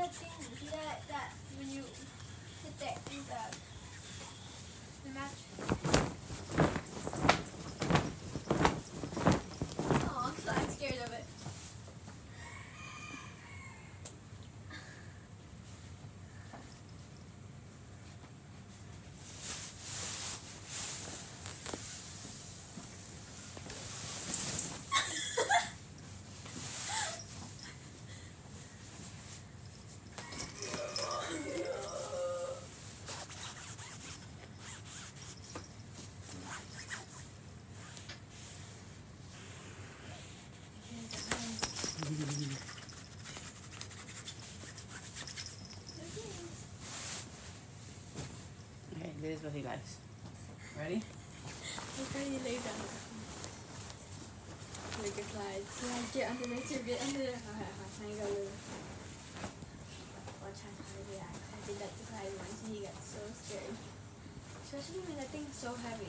that thing? See that when you hit the match? Oh, I'm scared of it. Okay, this is what he likes. Ready? Look how you lay down. Look at Clyde. Clyde, get under there too. Get under there. Now you go, Lou. Watch how Clyde reacts. I did that to Clyde once and he got so scared. Especially when that thing's so heavy.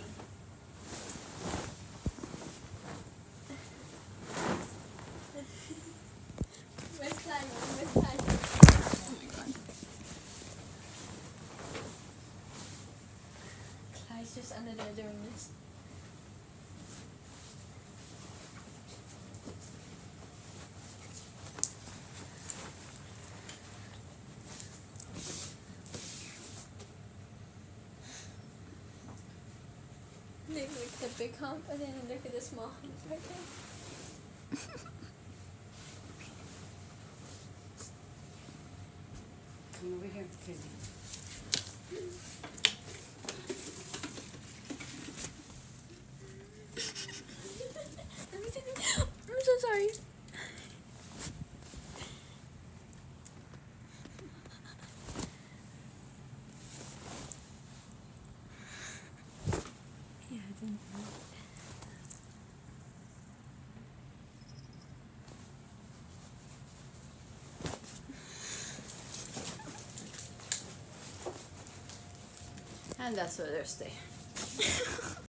Where's Clyde? Where's Clyde? Oh my god. Clyde's just under there doing this. Look at the big hump and then look at the small hump right there. Come over here, Kizzy. I'm so sorry. Yeah, I didn't know. And that's where they stay.